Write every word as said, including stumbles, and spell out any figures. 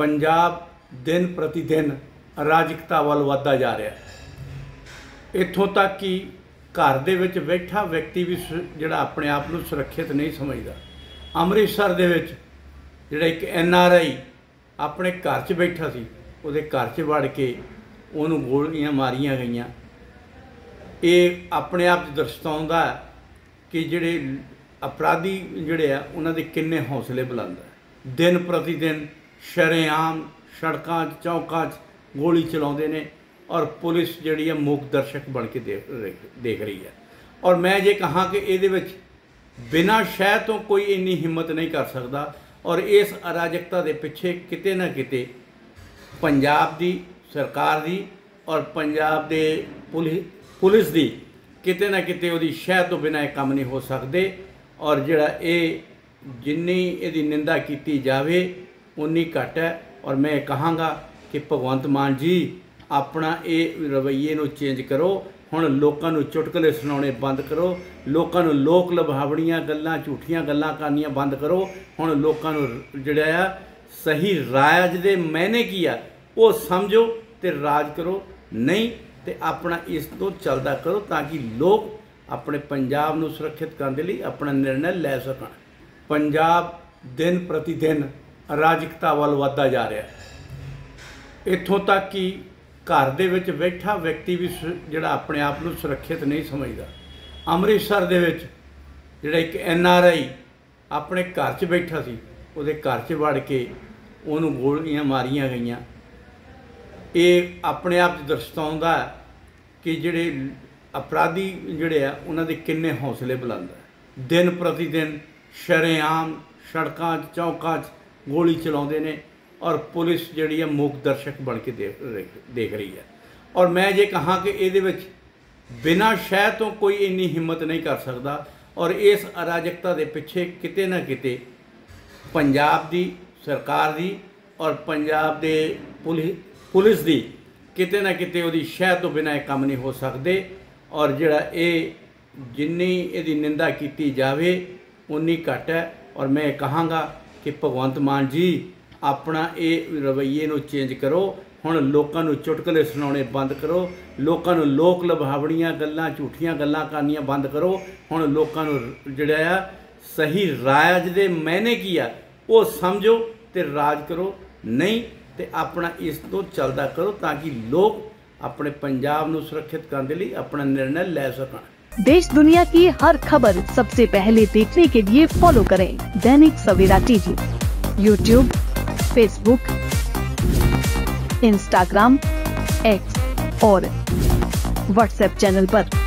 पंजाब दिन प्रति दिन अराजकता वाल वधदा जा रहा है। इत्थों तक कि घर दे विच बैठा व्यक्ति भी जिहड़ा अपने आप नूं सुरक्षित नहीं समझदा। अमृतसर दे विच जिहड़ा एक एन आर आई अपने घर च बैठा सी, उहदे घर च वड़ के उहनूं गोलियां मारियां गईयां। ये अपने आप दर्शाउंदा कि जिहड़े अपराधी जिहड़े आ उहनां दे किन्ने हौसले बुलंद है। दिन प्रति दिन शरेआम सड़कों चौकों गोली चलाते हैं और पुलिस जिहड़ी है मूक दर्शक बन के देख देख रही है। और मैं ये कहाँ कि ये बिना शह तो कोई इन्नी हिम्मत नहीं कर सकता। और इस अराजकता के पिछे किते ना किते पंजाब की सरकार की और पंजाब के पुलिस पुलिस की किते ना किते उहदी शह तो बिना काम नहीं हो सकते। और जिहड़ा ये जिन्नी इहदी निंदा की जाए उन्नी घट है। और मैं कहांगा कि भगवंत मान जी अपना ये रवैये नूं चेंज करो। हुण लोकां नूं चुटकले सुनाने बंद करो, लोकां नूं लोक लभावड़ियां गल्लां झूठियां गल्लां करनियां बंद करो। हुण लोकां नूं जिहड़ा आ सही राज दे मैने की आ वो समझो ते राज करो, नहीं ते अपना इस तो चलदा करो ताकि लोग अपने पंजाब नूं सुरक्षित करने के लिए अपना निर्णय लै सकण। पंजाब दिन प्रति दिन अराजकता वाल वधदा जा रहा है। इत्थों तक कि घर दे विच बैठा व्यक्ति भी जिहड़ा अपने आप नूं सुरक्षित नहीं समझदा। अमृतसर दे विच जिहड़ा एक एन आर आई अपने घर च बैठा सी, उहदे घर च वड़ के उहनूं गोलियां मारियां गईयां। ये अपने आप दर्शाउंदा कि जिहड़े अपराधी जिहड़े आ उहनां दे किन्ने हौसले बुलंद है। दिन प्रति दिन शरेआम सड़कों चौकों गोली चलाते हैं और पुलिस जिहड़ी है मूक दर्शक बन के देख देख रही है। और मैं ये कहाँ कि ये बिना शह तो कोई इन्नी हिम्मत नहीं कर सकता। और इस अराजकता के पिछे किते ना किते पंजाब की सरकार की और पंजाब के पुलिस पुलिस की किते ना किते उहदी शह तो बिना काम नहीं हो सकते। और जिहड़ा ये जिन्नी इहदी निंदा की जाए उन्नी घट है। और मैं कहांगा कि भगवंत मान जी अपना ये रवैये नूं चेंज करो। हुण लोकां नूं चुटकले सुनाने बंद करो, लोकां नूं लोक लभावड़ियां गल्लां झूठियां गल्लां करनियां बंद करो। हुण लोकां नूं जिहड़ा आ सही राज दे मैने की आ वो समझो ते राज करो, नहीं ते अपना इस तो चलदा करो ताकि लोग अपने पंजाब नूं सुरक्षित करने के लिए अपना निर्णय लै सकण। देश दुनिया की हर खबर सबसे पहले देखने के लिए फॉलो करें Dainik Savera TV, YouTube, Facebook, Instagram, X और व्हाट्सएप चैनल पर।